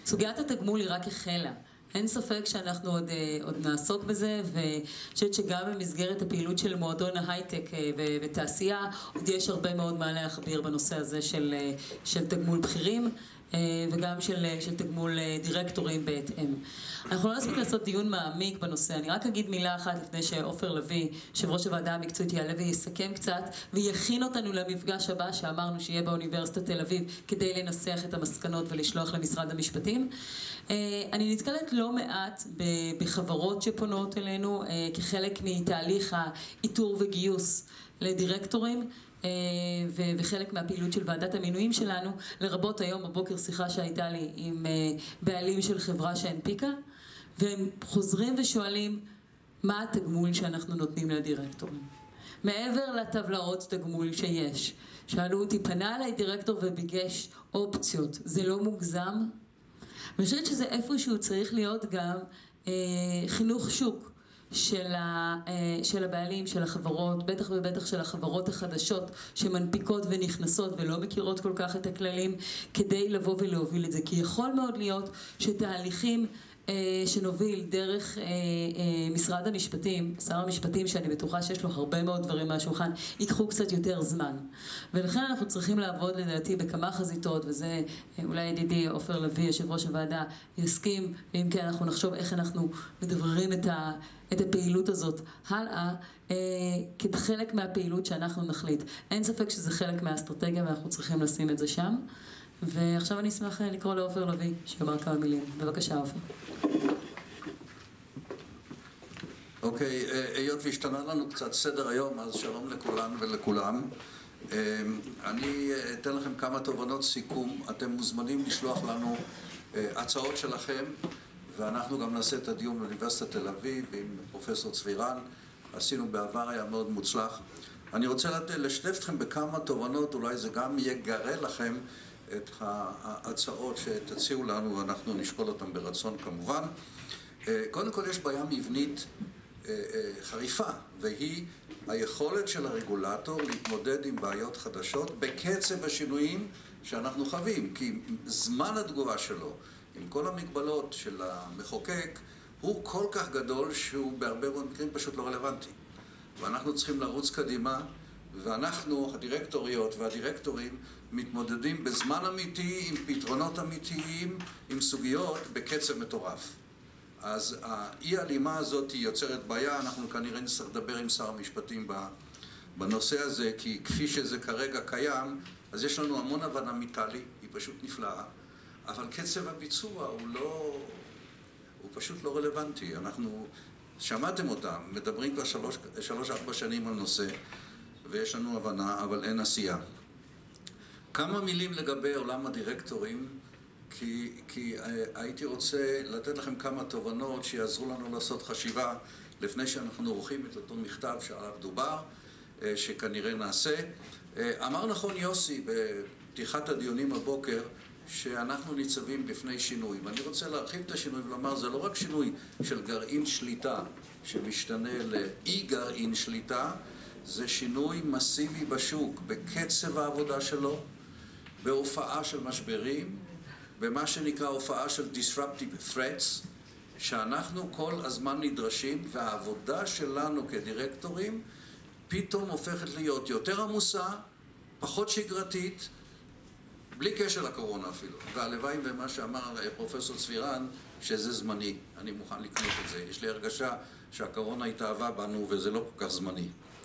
סוגיית התגמול היא רק החלה. אין ספק שאנחנו עוד נעסוק בזה, ואני חושבת שגם במסגרת הפעילות של מועדון ההייטק ותעשייה, עוד יש הרבה מאוד מה להכביר בנושא הזה של תגמול בכירים, וגם של תגמול דירקטורים בהתאם. אנחנו לא נספיק לעשות דיון מעמיק בנושא, אני רק אגיד מילה אחת לפני שעופר לוי, יושב ראש הוועדה המקצועית, יעלה ויסכם קצת, ויכין אותנו למפגש הבא שאמרנו שיהיה באוניברסיטת תל אביב, כדי לנסח את המסקנות ולשלוח למשרד המשפטים. אני נתקלת לא מעט בחברות שפונות אלינו, כחלק מתהליך האיתור וגיוס לדירקטורים, וחלק מהפעילות של ועדת המינויים שלנו, לרבות היום בבוקר שיחה שהייתה לי עם בעלים של חברה שהנפיקה, והם חוזרים ושואלים מה התגמול שאנחנו נותנים לדירקטורים. מעבר לטבלאות תגמול שיש, שאלו אותי, פנה עליי דירקטור וביקש אופציות, זה לא מוגזם? אני חושבת שזה איפשהו צריך להיות גם חינוך שוק של הבעלים, של החברות, בטח ובטח של החברות החדשות שמנפיקות ונכנסות ולא מכירות כל כך את הכללים, כדי לבוא ולהוביל את זה. כי יכול מאוד להיות שתהליכים שנוביל דרך משרד המשפטים, שר המשפטים, שאני בטוחה שיש לו הרבה מאוד דברים מהשולחן, ייקחו קצת יותר זמן. ולכן אנחנו צריכים לעבוד לדעתי בכמה חזיתות, וזה אולי ידידי עופר לוי, יושב ראש הוועדה, יסכים, ואם כן אנחנו נחשוב איך אנחנו מדבררים את הפעילות הזאת הלאה, כחלק מהפעילות שאנחנו נחליט. אין ספק שזה חלק מהאסטרטגיה ואנחנו צריכים לשים את זה שם. ועכשיו אני אשמח לקרוא לעופר לוי, שיאמר כמה מילים. בבקשה, עופר. אוקיי, היות והשתנה לנו קצת סדר היום, אז שלום לכולן ולכולם. אני אתן לכם כמה תובנות סיכום. אתם מוזמנים לשלוח לנו הצעות שלכם, ואנחנו גם נעשה את הדיון באוניברסיטת תל אביב עם פרופסור צבירן. עשינו בעבר, היה מאוד מוצלח. אני רוצה לשתף אתכם בכמה תובנות, אולי זה גם יגרה לכם את ההצעות שתציעו לנו, ואנחנו נשקול אותם ברצון כמובן. קודם כל יש בעיה מבנית חריפה, והיא היכולת של הרגולטור להתמודד עם בעיות חדשות בקצב השינויים שאנחנו חווים, כי זמן התגובה שלו, עם כל המגבלות של המחוקק, הוא כל כך גדול שהוא בהרבה מאוד מקרים פשוט לא רלוונטי. ואנחנו צריכים לרוץ קדימה, ואנחנו, הדירקטוריות והדירקטורים, מתמודדים בזמן אמיתי, עם פתרונות אמיתיים, עם סוגיות בקצב מטורף. אז האי-הלימה הזאת היא יוצרת בעיה, אנחנו כנראה נצטרך לדבר עם שר המשפטים בנושא הזה, כי כפי שזה כרגע קיים, אז יש לנו המון הבנה מטלי, היא פשוט נפלאה, אבל קצב הביצוע הוא פשוט לא רלוונטי. אנחנו שמעתם אותם, מדברים כבר 3-4 שנים על נושא, ויש לנו הבנה, אבל אין עשייה. כמה מילים לגבי עולם הדירקטורים, כי הייתי רוצה לתת לכם כמה תובנות שיעזרו לנו לעשות חשיבה לפני שאנחנו עורכים את אותו מכתב שעליו דובר, שכנראה נעשה. אמר נכון יוסי בפתיחת הדיונים הבוקר, שאנחנו ניצבים בפני שינוי. ואני רוצה להרחיב את השינוי ולומר, זה לא רק שינוי של גרעין שליטה שמשתנה לאי גרעין שליטה, זה שינוי מסיבי בשוק, בקצב העבודה שלו, בהופעה של משברים, במה שנקרא הופעה של disruptive threats, שאנחנו כל הזמן נדרשים, והעבודה שלנו כדירקטורים פתאום הופכת להיות יותר עמוסה, פחות שגרתית, בלי קשר לקורונה אפילו. והלוואי במה שאמר פרופסור צבירן, שזה זמני. אני מוכן לקנות את זה. יש לי הרגשה שהקורונה התאהבה בנו וזה לא כל כך זמני.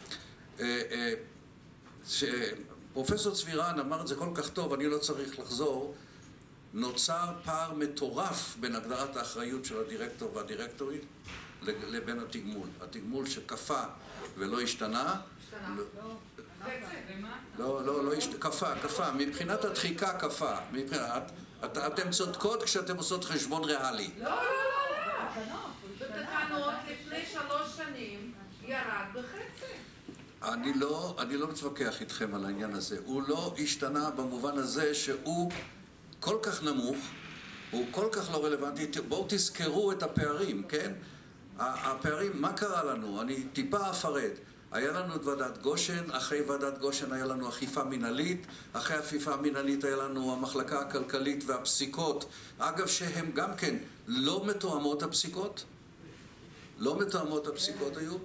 פרופסור צבירן אמר את זה כל כך טוב, אני לא צריך לחזור, נוצר פער מטורף בין הגדרת האחריות של הדירקטור והדירקטורית לבין התגמול. התגמול שקפה ולא השתנה. לא, קפה. מבחינת הדחיקה קפה. אתם צודקות כשאתם עושות חשבון ריאלי. לא. בתקנות לפני 3 שנים ירד בחצי. אני לא מתווכח איתכם על העניין הזה. הוא לא השתנה במובן הזה שהוא כל כך נמוך, הוא כל כך לא רלוונטי. בואו תזכרו את הפערים, כן? הפערים, מה קרה לנו? אני טיפה אפרט. היה לנו את ועדת גושן, אחרי ועדת גושן היה לנו אכיפה מנהלית, אחרי אכיפה מנהלית היה לנו המחלקה הכלכלית והפסיקות, אגב שהם גם כן לא מתואמות הפסיקות, לא מתואמות הפסיקות היו,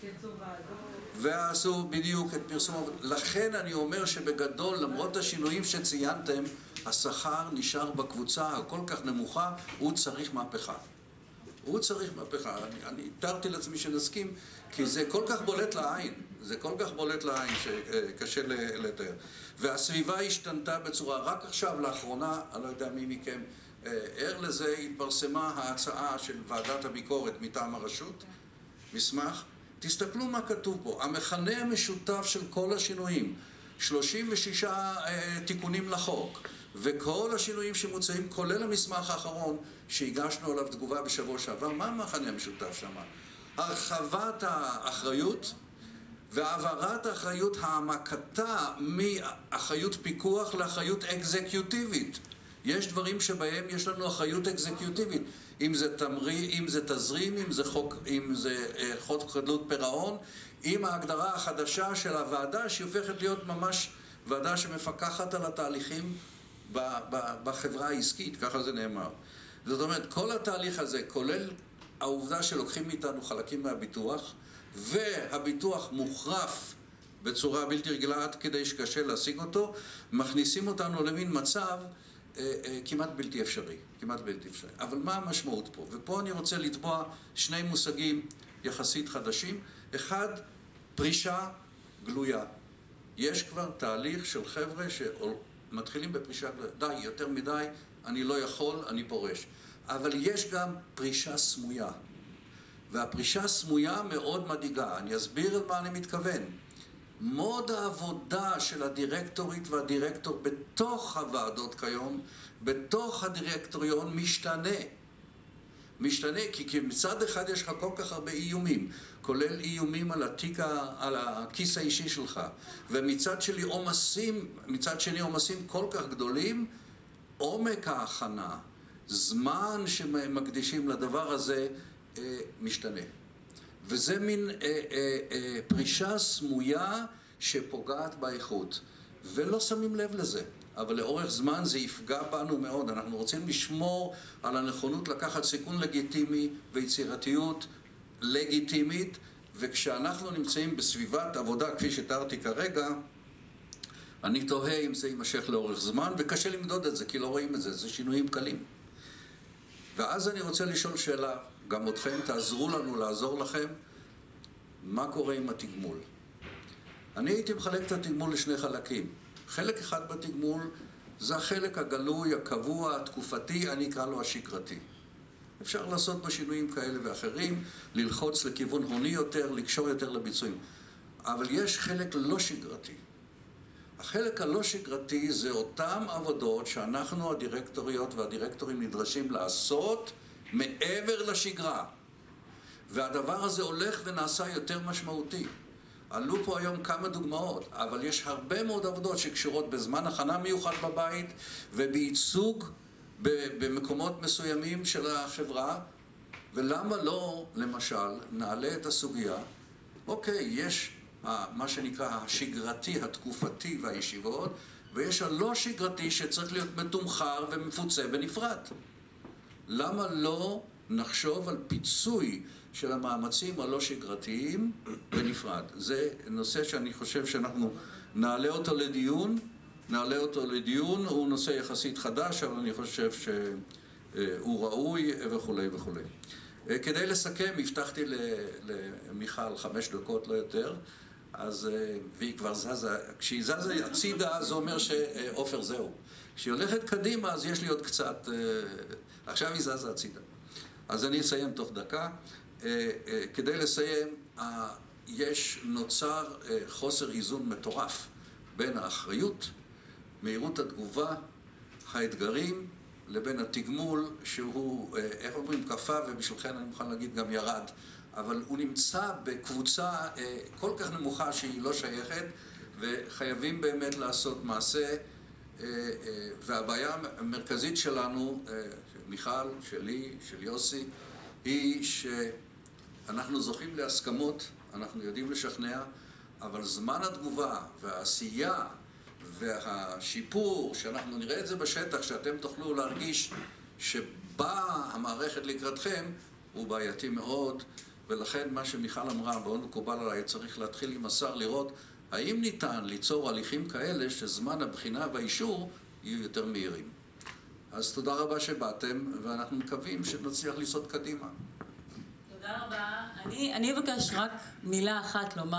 ועשו בדיוק את פרסום, לכן אני אומר שבגדול למרות השינויים שציינתם, השכר נשאר בקבוצה הכל כך נמוכה, הוא צריך מהפכה. הוא צריך מהפכה, אני תארתי לעצמי שנסכים, כי זה כל כך בולט לעין, זה כל כך בולט לעין שקשה לתאר. והסביבה השתנתה בצורה, רק עכשיו, לאחרונה, אני לא יודע מי מכם ער לזה, התפרסמה ההצעה של ועדת הביקורת מטעם הרשות, מסמך, תסתכלו מה כתוב פה, המכנה המשותף של כל השינויים, 36 תיקונים לחוק, וכל השינויים שמוצאים, כולל המסמך האחרון שהגשנו עליו תגובה בשבוע שעבר, מה המכנה המשותף שם? הרחבת האחריות והעברת האחריות, העמקתה מאחריות פיקוח לאחריות אקזקיוטיבית. יש דברים שבהם יש לנו אחריות אקזקיוטיבית, אם זה תזרים, אם זה חוק חדלות פירעון, עם ההגדרה החדשה של הוועדה שהופכת להיות ממש ועדה שמפקחת על התהליכים בחברה העסקית, ככה זה נאמר. זאת אומרת, כל התהליך הזה, כולל העובדה שלוקחים מאיתנו חלקים מהביטוח, והביטוח מוחרף בצורה בלתי רגילה עד כדי שקשה להשיג אותו, מכניסים אותנו למין מצב כמעט בלתי אפשרי, כמעט בלתי אפשרי. אבל מה המשמעות פה? ופה אני רוצה לטבוע שני מושגים יחסית חדשים. אחד, פרישה גלויה. יש כבר תהליך של חבר'ה שמתחילים בפרישה גלויה. די, יותר מדי, אני לא יכול, אני פורש. אבל יש גם פרישה סמויה. והפרישה הסמויה מאוד מדאיגה. אני אסביר את מה אני מתכוון. מוד העבודה של הדירקטורית והדירקטור בתוך הוועדות כיום, בתוך הדירקטוריון, משתנה, כי מצד אחד יש לך כל כך הרבה איומים, כולל איומים על הכיס האישי שלך, ומצד שני עומסים כל כך גדולים, עומק ההכנה, זמן שמקדישים לדבר הזה משתנה. וזה מין פרישה סמויה שפוגעת באיכות, ולא שמים לב לזה. אבל לאורך זמן זה יפגע בנו מאוד. אנחנו רוצים לשמור על הנכונות לקחת סיכון לגיטימי ויצירתיות לגיטימית, וכשאנחנו נמצאים בסביבת עבודה כפי שתיארתי כרגע, אני תוהה אם זה יימשך לאורך זמן, וקשה למדוד את זה כי לא רואים את זה, זה שינויים קלים. ואז אני רוצה לשאול שאלה, גם אתכם תעזרו לנו לעזור לכם, מה קורה עם התגמול? אני הייתי מחלק את התגמול לשני חלקים. חלק אחד בתגמול זה החלק הגלוי, הקבוע, התקופתי, אני אקרא לו השגרתי. אפשר לעשות בו שינויים כאלה ואחרים, ללחוץ לכיוון הוני יותר, לקשור יותר לביצועים. אבל יש חלק לא שגרתי. החלק הלא שגרתי זה אותם עבודות שאנחנו הדירקטוריות והדירקטורים נדרשים לעשות מעבר לשגרה. והדבר הזה הולך ונעשה יותר משמעותי. עלו פה היום כמה דוגמאות, אבל יש הרבה מאוד עבודות שקשורות בזמן הכנה מיוחד בבית ובייצוג במקומות מסוימים של החברה. ולמה לא, למשל, נעלה את הסוגיה, אוקיי, יש מה שנקרא השגרתי, התקופתי והישיבות, ויש הלא שגרתי שצריך להיות מתומחר ומפוצה בנפרד. למה לא נחשוב על פיצוי של המאמצים הלא שגרתיים בנפרד? זה נושא שאני חושב שאנחנו נעלה אותו לדיון, הוא נושא יחסית חדש, אבל אני חושב שהוא ראוי וכו' וכו'. כדי לסכם, הבטחתי למיכל 5 דקות, לא יותר, אז, והיא כבר זזה, כשהיא זזה הצידה, זה אומר שאופר זהו. כשהיא הולכת קדימה, אז יש לי עוד קצת, עכשיו היא זזה הצידה. אז אני אסיים תוך דקה. כדי לסיים, נוצר חוסר איזון מטורף בין האחריות, מהירות התגובה, האתגרים, לבין התגמול שהוא, איך אומרים, קפה, ובשבילכן אני מוכן להגיד גם ירד. אבל הוא נמצא בקבוצה כל כך נמוכה שהיא לא שייכת, וחייבים באמת לעשות מעשה. והבעיה המרכזית שלנו, מיכל, שלי, של יוסי, היא שאנחנו זוכים להסכמות, אנחנו יודעים לשכנע, אבל זמן התגובה והעשייה והשיפור, שאנחנו נראה את זה בשטח, שאתם תוכלו להרגיש שבאה המערכת לקראתכם, הוא בעייתי מאוד, ולכן מה שמיכל אמרה, מאוד מקובל עליי, צריך להתחיל עם השר לראות האם ניתן ליצור הליכים כאלה שזמן הבחינה והאישור יהיו יותר מהירים. אז תודה רבה שבאתם, ואנחנו מקווים שנצליח לסעוד קדימה. תודה רבה. אני אבקש רק מילה אחת לומר.